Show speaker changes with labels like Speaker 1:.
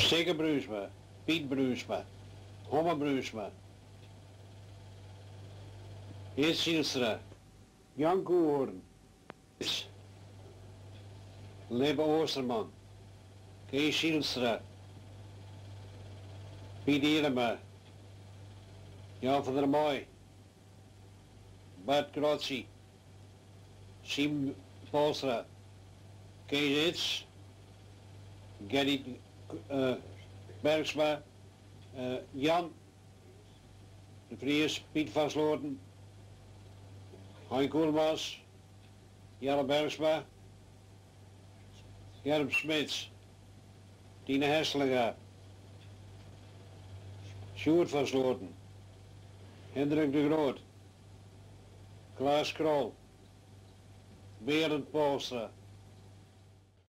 Speaker 1: Stikke Bruisma, Piet Bruisma, Homme Bruisma, Hees Zielstra, Jan Koehoorn, Lebe Oosterman, Kees Zielstra, Piet Irema, Jan van der Mooi, Bart Grotzi, Siem Polstra, Kees Hits, Gerrit Bergsma, Jan de Vries, Piet van Sloten, Hein Koelmans, Jelle Bergsma, Germ Smits, Tine Hesselinga, Sjoerd van Sloten, Hendrik de Groot, Klaas Krol, Berend Polstra,